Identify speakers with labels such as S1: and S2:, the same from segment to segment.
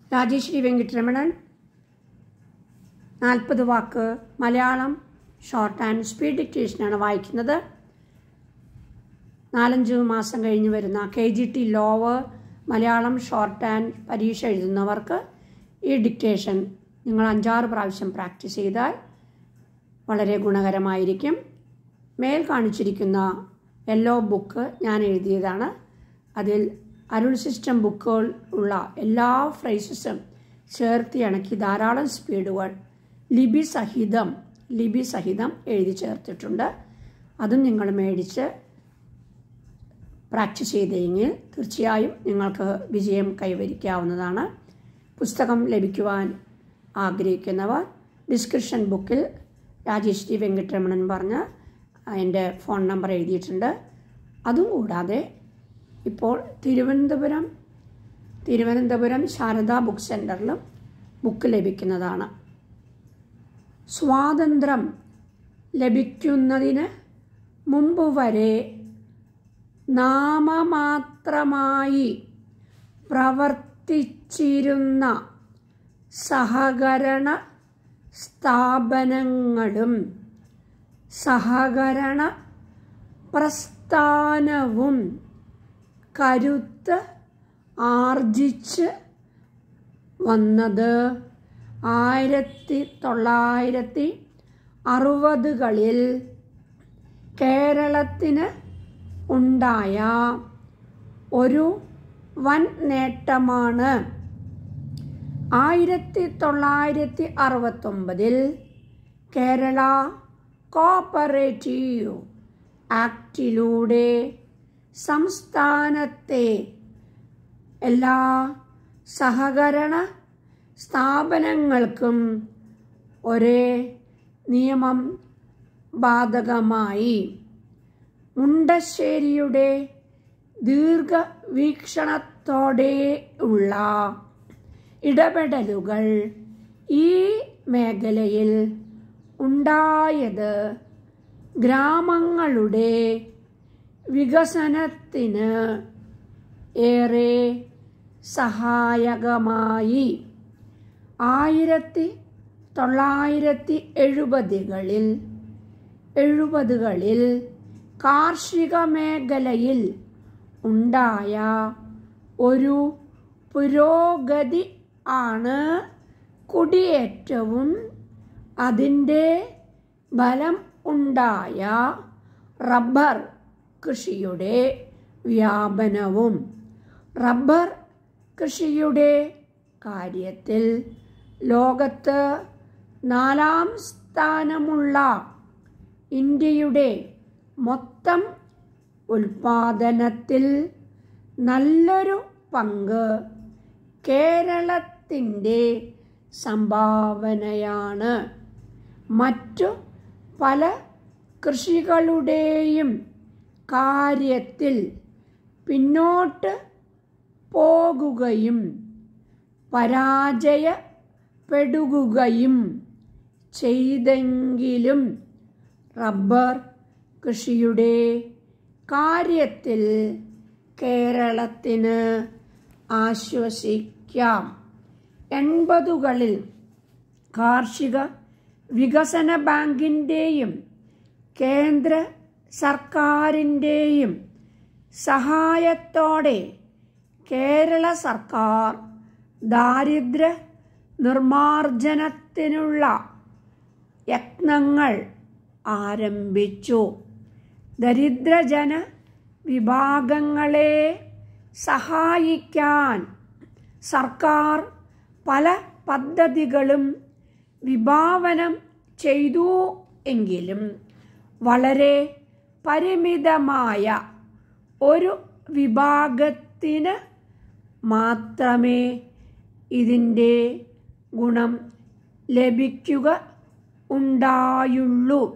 S1: Rajeswary Venkitaramanan 40 വാക്ക് Malayalam short and speed ഡിക്റ്റേഷനാണ് വായിക്കുന്നത്. 4-5 മാസം കഴിഞ്ഞ് വരുന്ന KGTE lower Malayalam short and പരീക്ഷ എഴുതുന്നവർക്ക് ഈ ഡിക്റ്റേഷൻ നിങ്ങൾ 5-6 പ്രാവശ്യം പ്രാക്ടീസ് ചെയ്താൽ വളരെ ഗുണകരമായിരിക്കും. മേൽ കാണിച്ചിരിക്കുന്ന യെല്ലോ ബുക്ക് ഞാൻ എഴുതിയതാണ്. അതിൽ അരുൾ സിസ്റ്റം ബുക്കുകൾ ഉള്ള എല്ലാ ഫ്രേസസും ചേർത്ത് ഇണക്കി ധാരാളം സ്പീഡുകൾ ലിപി സഹിതം എഴുതി ചേർത്തിട്ടുണ്ട്. അതും നിങ്ങൾ മേടിച്ച് പ്രാക്ടീസ് ചെയ്തെങ്കിൽ തീർച്ചയായും നിങ്ങൾക്ക് വിജയം കൈവരിക്കാവുന്നതാണ്. പുസ്തകം ലഭിക്കുവാൻ ആഗ്രഹിക്കുന്നവർ ഡിസ്ക്രിപ്ഷൻ ബുക്കിൽ രാജേശ്വരി വെങ്കിട്ടരമണൻ പറഞ്ഞ എൻ്റെ ഫോൺ നമ്പർ എഴുതിയിട്ടുണ്ട്. അതും കൂടാതെ ഇപ്പോൾ തിരുവനന്തപുരം ശാരദ ബുക്ക് സെൻറ്ററിലും ബുക്ക് ലഭിക്കുന്നതാണ്. സ്വാതന്ത്ര്യം ലഭിക്കുന്നതിന് മുമ്പ് വരെ നാമമാത്രമായി പ്രവർത്തിച്ചിരുന്ന സഹകരണ സ്ഥാപനങ്ങളും സഹകരണ പ്രസ്ഥാനവും കരുത്ത് ആർജിച്ച് വന്നത് 1960കളിൽ കേരളത്തിന് ഉണ്ടായ ഒരു വൻ നേട്ടമാണ്. 1969 കേരള കോഓപ്പറേറ്റീവ് ആക്ടിലൂടെ സംസ്ഥാനത്തെ എല്ലാ സഹകരണ സ്ഥാപനങ്ങൾക്കും ഒരേ നിയമം ബാധകമായി. മുണ്ടശ്ശേരിയുടെ ദീർഘവീക്ഷണത്തോടെയുള്ള ഇടപെടലുകൾ ഈ മേഖലയിൽ ഉണ്ടായത് ഗ്രാമങ്ങളുടെ വികസനത്തിന് ഏറെ സഹായകമായി. 1970കളിൽ കാർഷിക മേഖലയിൽ ഉണ്ടായ ഒരു പുരോഗതി ആണ് കുടിയേറ്റവും അതിൻ്റെ ഫലം ഉണ്ടായ റബ്ബർ കൃഷിയുടെ വ്യാപനവും. റബ്ബർ കൃഷിയുടെ കാര്യത്തിൽ ലോകത്ത് 4ാം സ്ഥാനമുള്ള ഇന്ത്യയുടെ മൊത്തം ഉൽപാദനത്തിൽ നല്ലൊരു പങ്ക് കേരളത്തിൻ്റെ സംഭാവനയാണ്. മറ്റു പല കൃഷികളുടെയും കാര്യത്തിൽ പിന്നോട്ട് പോകുകയും പരാജയപ്പെടുകയും ചെയ്തെങ്കിലും റബ്ബർ കൃഷിയുടെ കാര്യത്തിൽ കേരളത്തിന് ആശ്വസിക്കാം. 80കളിൽ കാർഷിക വികസന ബാങ്കിൻ്റെയും കേന്ദ്ര സർക്കാരിൻ്റെയും സഹായത്തോടെ കേരള സർക്കാർ ദാരിദ്ര്യ നിർമ്മാർജ്ജനത്തിനുള്ള യത്നങ്ങൾ ആരംഭിച്ചു. ദരിദ്രജന വിഭാഗങ്ങളെ സഹായിക്കാൻ സർക്കാർ പല പദ്ധതികളും വിഭാവനം ചെയ്തു എങ്കിലും വളരെ പരിമിതമായ ഒരു വിഭാഗത്തിന് മാത്രമേ ഇതിൻ്റെ ഗുണം ലഭിക്കുക ഉണ്ടായുള്ളൂ.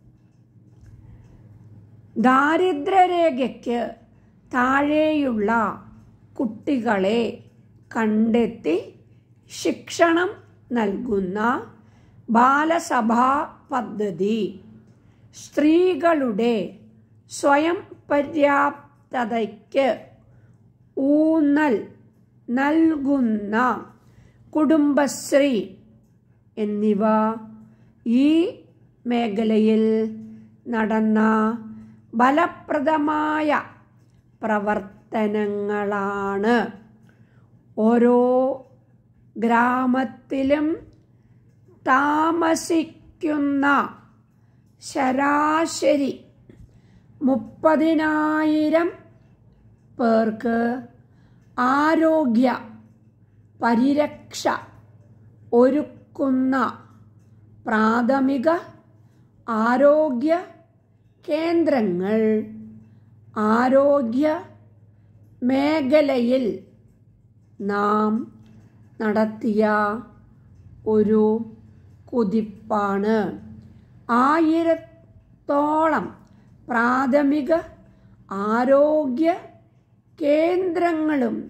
S1: ദാരിദ്ര്യരേഖയ്ക്ക് താഴെയുള്ള കുട്ടികളെ കണ്ടെത്തി ശിക്ഷണം നൽകുന്ന ബാലസഭാ പദ്ധതി, സ്ത്രീകളുടെ സ്വയം പര്യാപ്തതയ്ക്ക് ഊന്നൽ നൽകുന്ന കുടുംബശ്രീ എന്നിവ ഈ മേഖലയിൽ നടന്ന ഫലപ്രദമായ പ്രവർത്തനങ്ങളാണ്. ഓരോ ഗ്രാമത്തിലും താമസിക്കുന്ന ശരാശരി 30,000 പേർക്ക് ആരോഗ്യ പരിരക്ഷ ഒരുക്കുന്ന പ്രാഥമിക ആരോഗ്യ കേന്ദ്രങ്ങൾ ആരോഗ്യ മേഖലയിൽ നാം നടത്തിയ ഒരു കുതിപ്പാണ്. 1000-ഓളം പ്രാഥമിക ആരോഗ്യ കേന്ദ്രങ്ങളും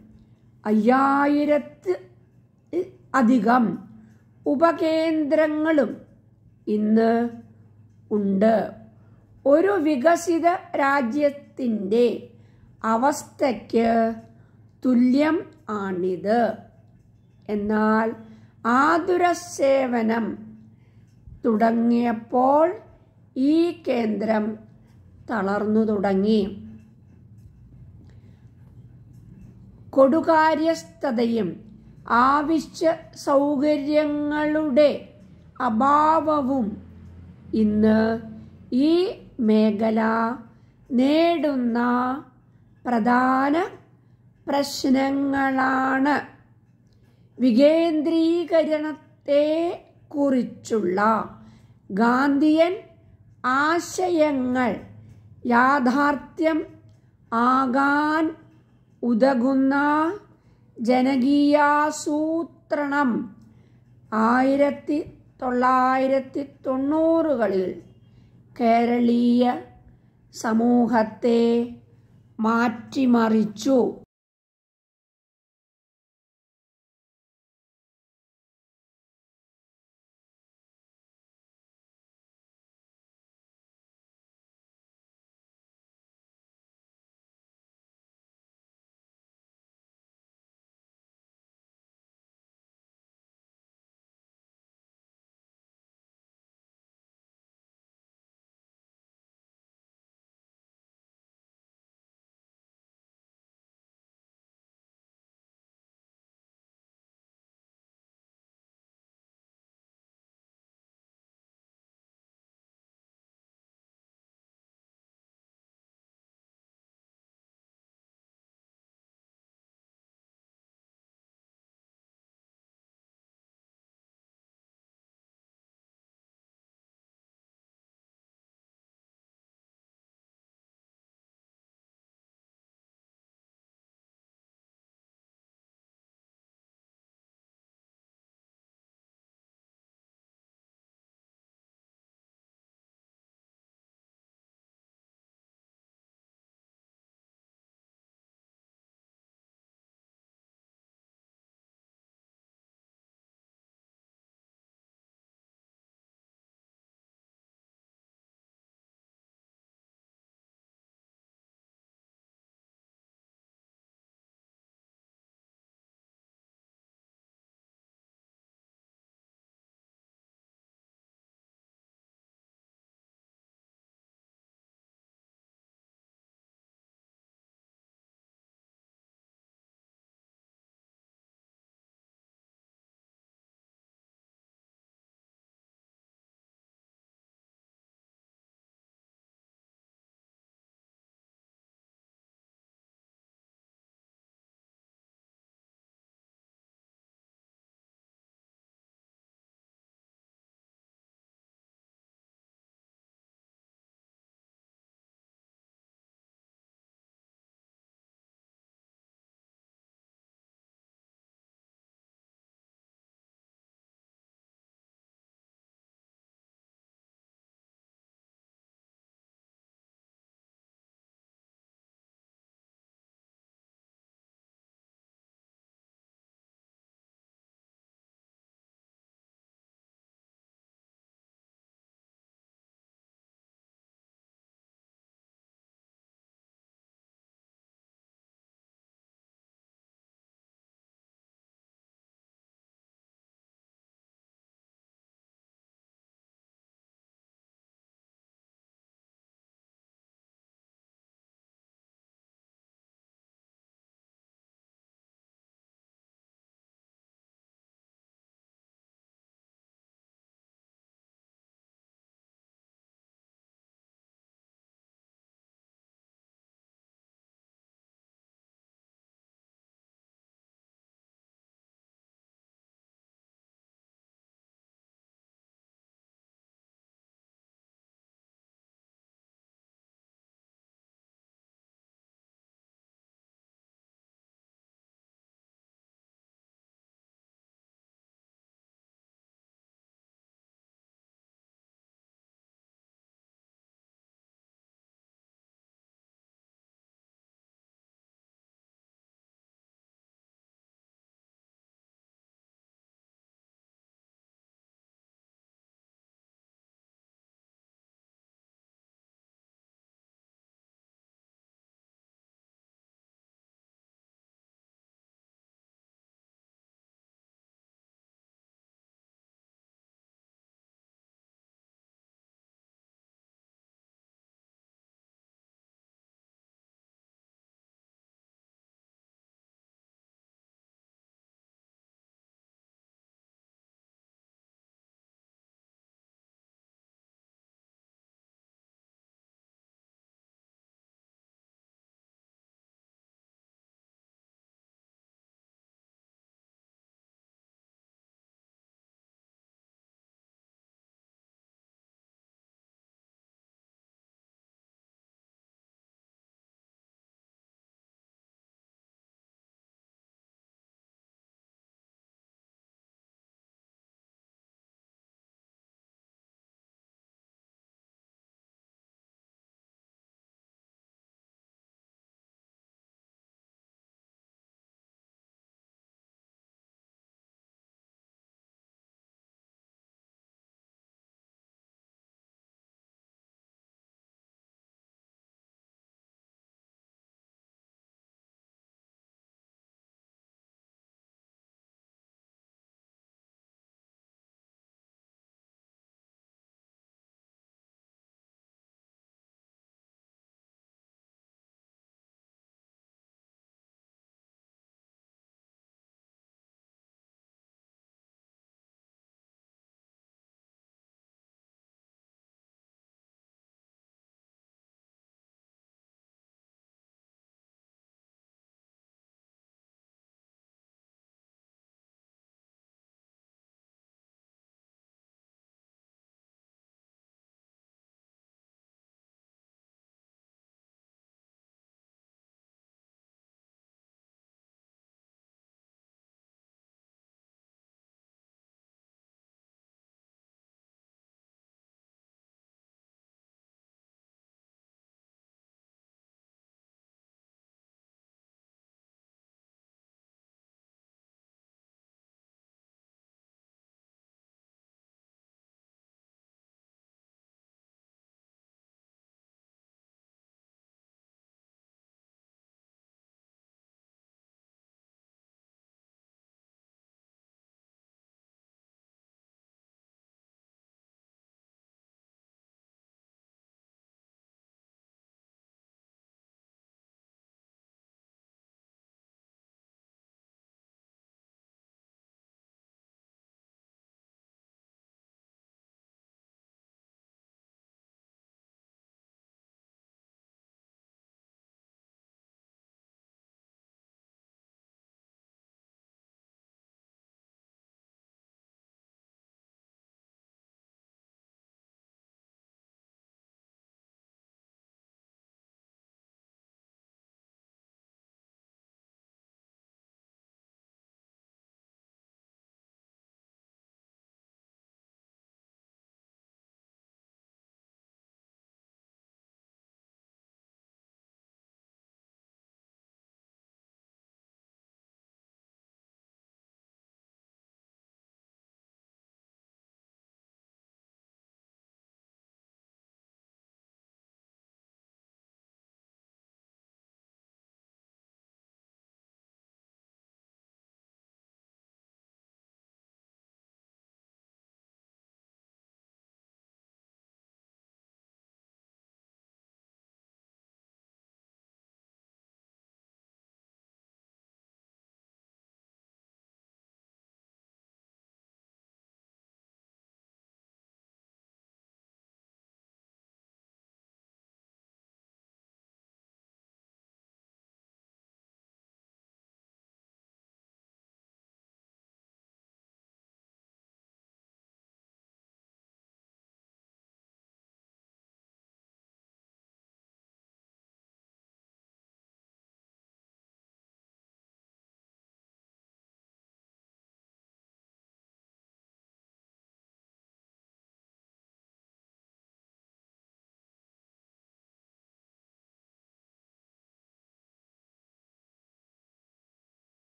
S1: 5000-അധികം ഉപകേന്ദ്രങ്ങളും ഇന്ന് ഉണ്ട്. ഒരു വികസിത രാജ്യത്തിൻ്റെ അവസ്ഥയ്ക്ക് തുല്യം ആണിത്. എന്നാൽ ആതുര സേവനം തുടങ്ങിയപ്പോൾ ഈ കേന്ദ്രം തളർന്നു തുടങ്ങി. കൊടുകാര്യസ്ഥതയും ആവശ്യ സൗകര്യങ്ങളുടെ അഭാവവും ഇന്ന് ഈ മേഖല നേടുന്ന പ്രധാന പ്രശ്നങ്ങളാണ്. വികേന്ദ്രീകരണത്തെ കുറിച്ചുള്ള ഗാന്ധിയൻ ആശയങ്ങൾ യാഥാർത്ഥ്യം ആകാൻ ഉതകുന്ന ജനകീയാസൂത്രണം 1990-കളിൽ കേരളീയ സമൂഹത്തെ മാറ്റിമറിച്ചു.